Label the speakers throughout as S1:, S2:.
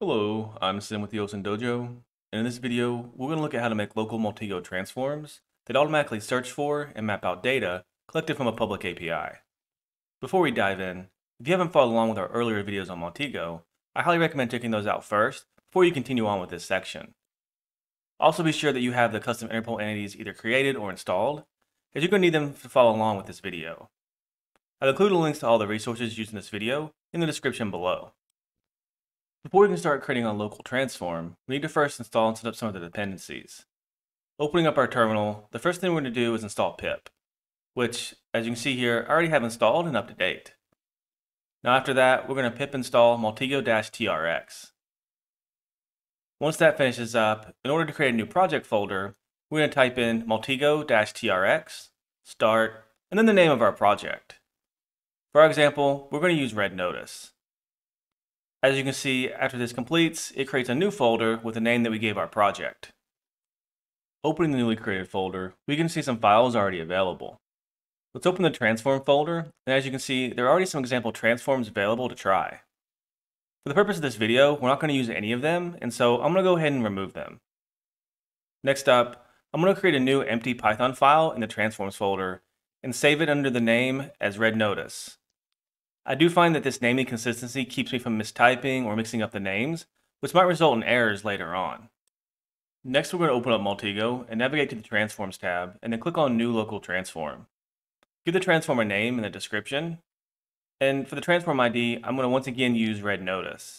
S1: Hello, I'm Sim with the OSINT Dojo, and in this video, we're going to look at how to make local Maltego transforms that automatically search for and map out data collected from a public API. Before we dive in, if you haven't followed along with our earlier videos on Maltego, I highly recommend checking those out first before you continue on with this section. Also be sure that you have the custom Interpol entities either created or installed, as you're going to need them to follow along with this video. I've included links to all the resources used in this video in the description below. Before we can start creating a local transform, we need to first install and set up some of the dependencies. Opening up our terminal, the first thing we're going to do is install pip, which, as you can see here, I already have installed and up to date. Now after that, we're going to pip install Maltego-TRX. Once that finishes up, in order to create a new project folder, we're going to type in Maltego-TRX, start, and then the name of our project. For our example, we're going to use Red Notice. As you can see, after this completes, it creates a new folder with the name that we gave our project. Opening the newly created folder, we can see some files already available. Let's open the transform folder, and as you can see, there are already some example transforms available to try. For the purpose of this video, we're not going to use any of them, and so I'm going to go ahead and remove them. Next up, I'm going to create a new empty Python file in the transforms folder and save it under the name as Red Notice. I do find that this naming consistency keeps me from mistyping or mixing up the names, which might result in errors later on. Next, we're going to open up Maltego and navigate to the Transforms tab, and then click on New Local Transform. Give the transform a name in the description, and for the transform ID, I'm going to once again use Red Notice.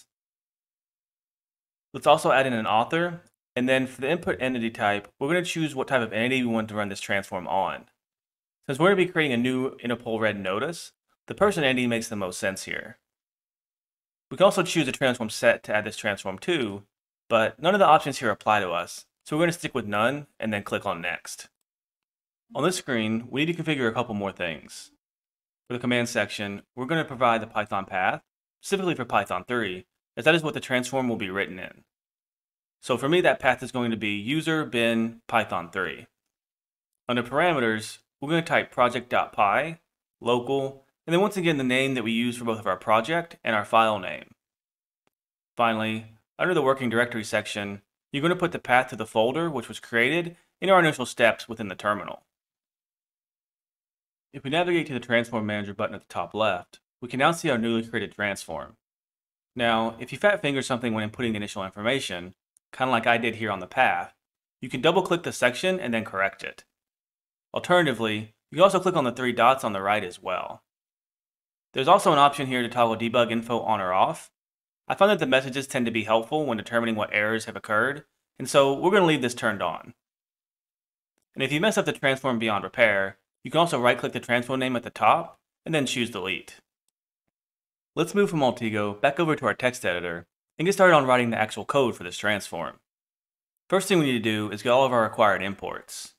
S1: Let's also add in an author, and then for the input entity type, we're going to choose what type of entity we want to run this transform on. Since we're going to be creating a new Interpol Red Notice, the person entity makes the most sense here. We can also choose a transform set to add this transform to, but none of the options here apply to us, so we're going to stick with none and then click on Next. On this screen, we need to configure a couple more things. For the command section, we're going to provide the Python path, specifically for Python 3, as that is what the transform will be written in. So for me, that path is going to be user bin python 3. Under parameters, we're going to type project.py, local, and then once again the name that we use for both of our project and our file name. Finally, under the working directory section, you're going to put the path to the folder which was created in our initial steps within the terminal. If we navigate to the Transform Manager button at the top left, we can now see our newly created transform. Now, if you fat finger something when inputting the initial information, kind of like I did here on the path, you can double click the section and then correct it. Alternatively, you can also click on the three dots on the right as well. There's also an option here to toggle debug info on or off. I find that the messages tend to be helpful when determining what errors have occurred, and so we're going to leave this turned on. And if you mess up the transform beyond repair, you can also right-click the transform name at the top, and then choose Delete. Let's move from Maltego back over to our text editor, and get started on writing the actual code for this transform. First thing we need to do is get all of our required imports.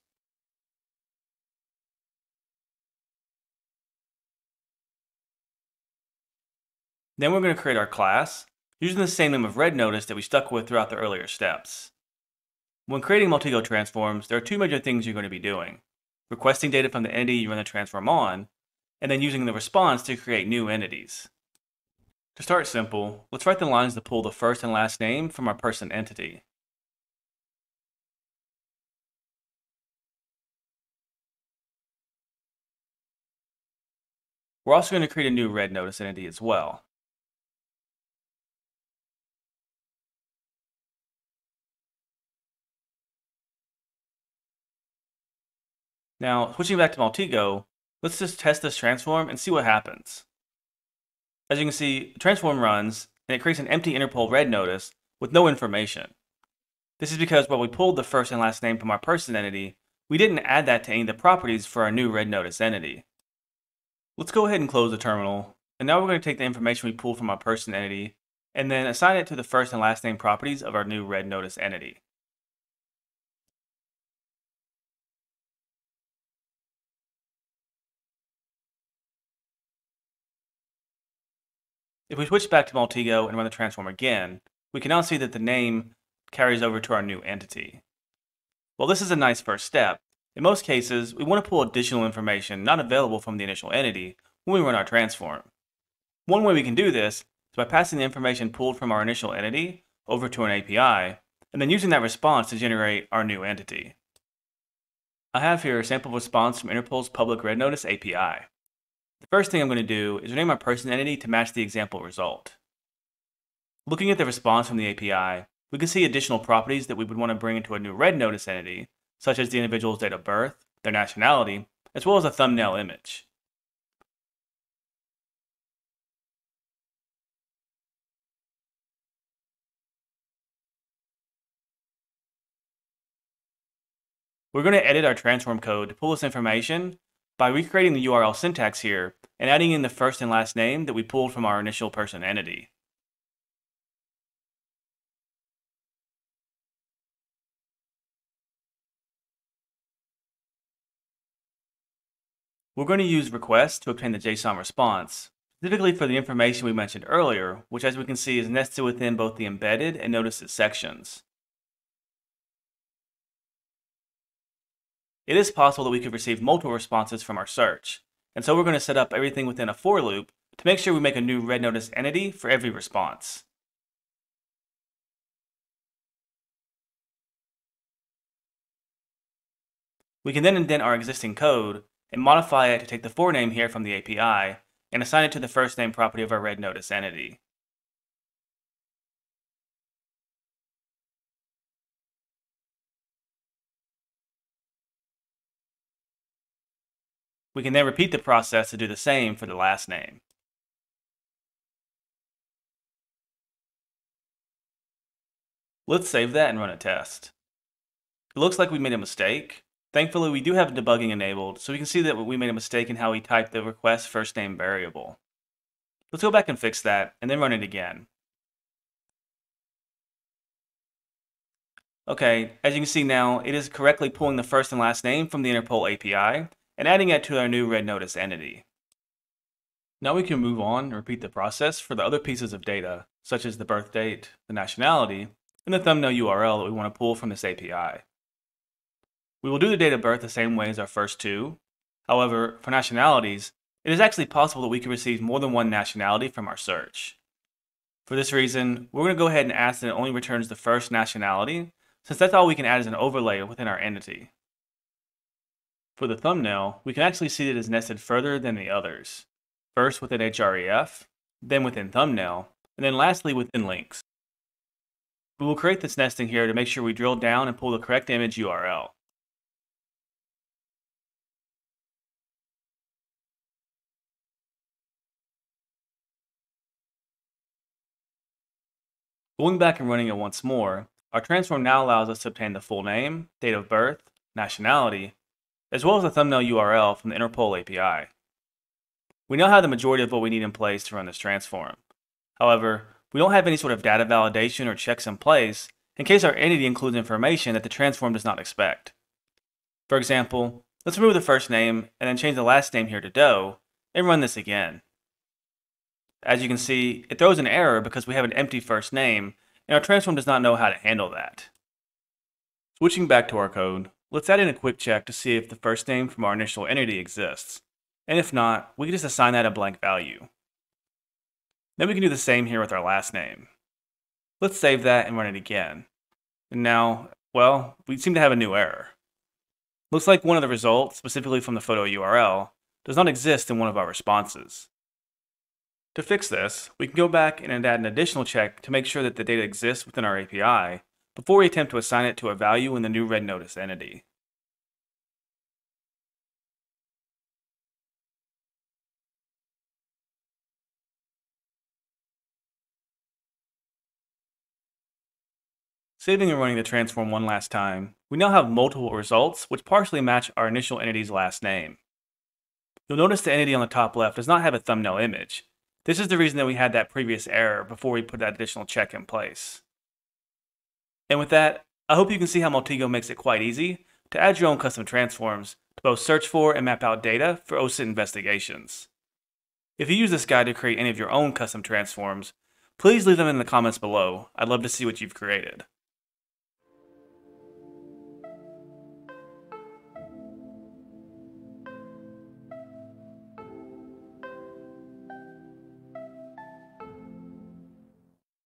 S1: Then we're going to create our class, using the same name of Red Notice that we stuck with throughout the earlier steps. When creating Maltego transforms, there are two major things you're going to be doing: requesting data from the entity you run the transform on, and then using the response to create new entities. To start simple, let's write the lines to pull the first and last name from our person entity. We're also going to create a new Red Notice entity as well. Now, switching back to Maltego, let's just test this transform and see what happens. As you can see, the transform runs, and it creates an empty Interpol Red Notice with no information. This is because while we pulled the first and last name from our person entity, we didn't add that to any of the properties for our new Red Notice entity. Let's go ahead and close the terminal, and now we're going to take the information we pulled from our person entity, and then assign it to the first and last name properties of our new Red Notice entity. If we switch back to Maltego and run the transform again, we can now see that the name carries over to our new entity. While this is a nice first step, in most cases, we want to pull additional information not available from the initial entity when we run our transform. One way we can do this is by passing the information pulled from our initial entity over to an API, and then using that response to generate our new entity. I have here a sample response from Interpol's public red notice API. The first thing I'm going to do is rename my person entity to match the example result. Looking at the response from the API, we can see additional properties that we would want to bring into a new red notice entity, such as the individual's date of birth, their nationality, as well as a thumbnail image. We're going to edit our transform code to pull this information by recreating the URL syntax here and adding in the first and last name that we pulled from our initial person entity. We're going to use request to obtain the JSON response, specifically for the information we mentioned earlier, which as we can see is nested within both the embedded and notices sections. It is possible that we could receive multiple responses from our search, and so we're going to set up everything within a for loop to make sure we make a new red notice entity for every response. We can then indent our existing code and modify it to take the for name here from the API and assign it to the first name property of our red notice entity. We can then repeat the process to do the same for the last name. Let's save that and run a test. It looks like we made a mistake. Thankfully, we do have debugging enabled, so we can see that we made a mistake in how we typed the request first name variable. Let's go back and fix that, and then run it again. Okay, as you can see now, it is correctly pulling the first and last name from the Interpol API, and adding it to our new red notice entity. Now we can move on and repeat the process for the other pieces of data, such as the birth date, the nationality, and the thumbnail URL that we want to pull from this API. We will do the date of birth the same way as our first two. However, for nationalities, it is actually possible that we can receive more than one nationality from our search. For this reason, we're going to go ahead and ask that it only returns the first nationality, since that's all we can add as an overlay within our entity. For the thumbnail, we can actually see that it is nested further than the others. First within href, then within thumbnail, and then lastly within links. We will create this nesting here to make sure we drill down and pull the correct image URL. Going back and running it once more, our transform now allows us to obtain the full name, date of birth, nationality, as well as the thumbnail URL from the Interpol API. We now have the majority of what we need in place to run this transform. However, we don't have any sort of data validation or checks in place in case our entity includes information that the transform does not expect. For example, let's remove the first name and then change the last name here to Doe and run this again. As you can see, it throws an error because we have an empty first name, and our transform does not know how to handle that. Switching back to our code, let's add in a quick check to see if the first name from our initial entity exists, and if not, we can just assign that a blank value. Then we can do the same here with our last name. Let's save that and run it again. And now, well, we seem to have a new error. Looks like one of the results, specifically from the photo URL, does not exist in one of our responses. To fix this, we can go back and add an additional check to make sure that the data exists within our API before we attempt to assign it to a value in the new red notice entity. Saving and running the transform one last time, we now have multiple results which partially match our initial entity's last name. You'll notice the entity on the top left does not have a thumbnail image. This is the reason that we had that previous error before we put that additional check in place. And with that, I hope you can see how Maltego makes it quite easy to add your own custom transforms to both search for and map out data for OSINT investigations. If you use this guide to create any of your own custom transforms, please leave them in the comments below. I'd love to see what you've created.